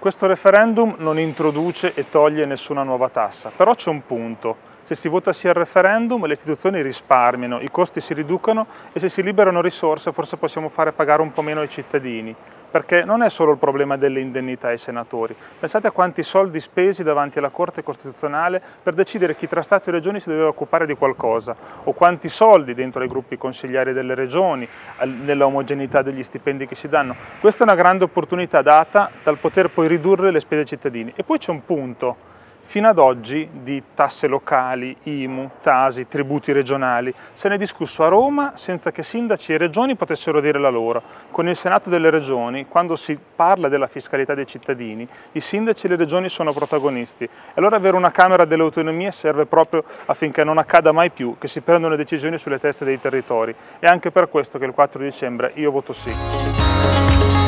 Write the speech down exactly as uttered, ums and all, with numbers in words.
Questo referendum non introduce e toglie nessuna nuova tassa, però c'è un punto. Se si vota sì al referendum le istituzioni risparmiano, i costi si riducono e se si liberano risorse forse possiamo fare pagare un po' meno ai cittadini, perché non è solo il problema delle indennità ai senatori. Pensate a quanti soldi spesi davanti alla Corte Costituzionale per decidere chi tra Stato e Regioni si doveva occupare di qualcosa, o quanti soldi dentro ai gruppi consigliari delle regioni, nella omogeneità degli stipendi che si danno. Questa è una grande opportunità data dal poter poi ridurre le spese ai cittadini. E poi c'è un punto. Fino ad oggi di tasse locali, I M U, Tasi, tributi regionali, se ne è discusso a Roma senza che sindaci e regioni potessero dire la loro. Con il Senato delle Regioni, quando si parla della fiscalità dei cittadini, i sindaci e le regioni sono protagonisti. E allora avere una Camera delle Autonomie serve proprio affinché non accada mai più che si prendano decisioni sulle teste dei territori. E anche per questo che il quattro dicembre io voto sì.